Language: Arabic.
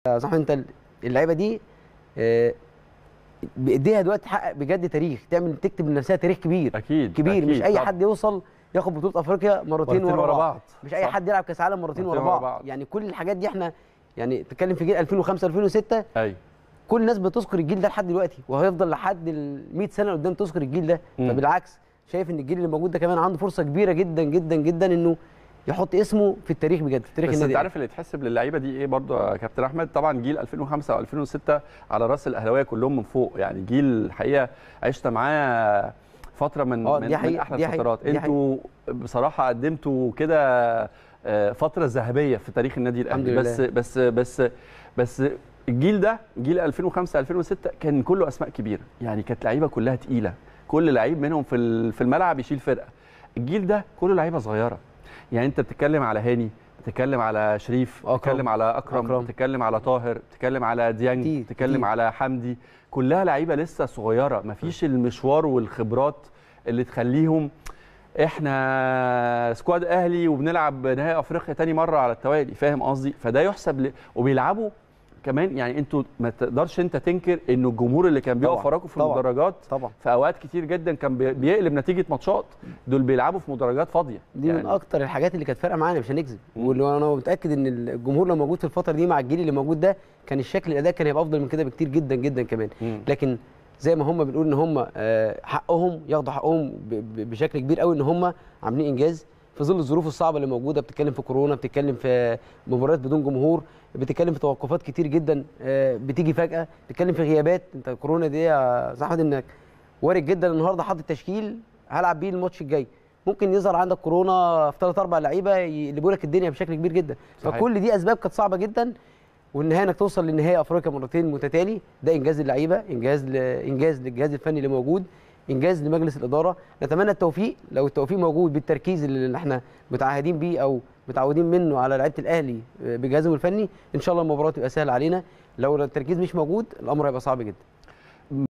صح. انت اللعيبه دي بايديها دلوقتي تحقق بجد تاريخ، تكتب لنفسها تاريخ كبير. اكيد كبير أكيد. مش اي طبعا. حد يوصل ياخد بطوله افريقيا مرتين ورا بعض. مش اي صح. حد يلعب كاس عالم مرتين ورا بعض. يعني كل الحاجات دي احنا يعني تتكلم في جيل 2005 2006. ايوه كل الناس بتذكر الجيل ده لحد دلوقتي، وهيفضل لحد ال 100 سنه قدام تذكر الجيل ده. فبالعكس شايف ان الجيل اللي موجود ده كمان عنده فرصه كبيره جدا جدا جدا انه يحط اسمه في التاريخ بجد، في تاريخ بس النادي. انت عارف اللي يتحسب للعيبه دي ايه برضو يا كابتن احمد؟ طبعا جيل 2005 و2006 على راس الاهلاويه كلهم من فوق، يعني جيل الحقيقه عشت معاه فتره من احلى الفترات. انتوا بصراحه قدمتوا كده فتره ذهبيه في تاريخ النادي الاهلي. بس الجيل ده جيل 2005 2006 كان كله اسماء كبيره، يعني كانت لعيبه كلها تقيله، كل لعيب منهم في الملعب يشيل فرقه. الجيل ده كله لعيبه صغيره، يعني انت بتتكلم على هاني، بتتكلم على شريف، بتتكلم على اكرم، بتتكلم على طاهر، بتتكلم على ديانج، بتتكلم على حمدي، كلها لعيبه لسه صغيره، مفيش المشوار والخبرات اللي تخليهم احنا سكواد اهلي وبنلعب نهائي افريقيا تاني مره على التوالي، فاهم قصدي؟ فده يحسب وبيلعبوا كمان. يعني انتوا ما تقدرش انت تنكر انه الجمهور اللي كان بيقف وراكم في المدرجات في اوقات كتير جدا كان بيقلب نتيجه ماتشات، دول بيلعبوا في مدرجات فاضيه. دي يعني من اكتر الحاجات اللي كانت فارقه معانا، مش هنكذب. وانا متاكد ان الجمهور لو موجود في الفتره دي مع الجيل اللي موجود ده كان الشكل الاداء كان هيبقى افضل من كده بكتير جدا جدا كمان. لكن زي ما هم بنقول ان هم حقهم ياخدوا حقهم بشكل كبير قوي، ان هم عاملين انجاز في ظل الظروف الصعبه اللي موجوده. بتتكلم في كورونا، بتتكلم في مباريات بدون جمهور، بتتكلم في توقفات كتير جدا بتيجي فجاه، بتتكلم في غيابات. انت كورونا دي يا صاحبي انك وارد جدا النهارده حاطط تشكيل هلعب بيه الماتش الجاي، ممكن يظهر عندك كورونا في 3 4 لعيبه يقلبوا لك الدنيا بشكل كبير جدا. صحيح. فكل دي اسباب كانت صعبه جدا، والنهايه انك توصل لنهائي افريقيا مرتين متتالي، ده انجاز للعيبه، انجاز للجهاز الفني اللي موجود، انجاز لمجلس الاداره. نتمنى التوفيق، لو التوفيق موجود بالتركيز اللي احنا متعهدين بيه او متعودين منه على لعيبه الاهلي بجهازهم الفني، ان شاء الله المباراه تبقى سهله علينا. لو التركيز مش موجود الامر هيبقى صعب جدا.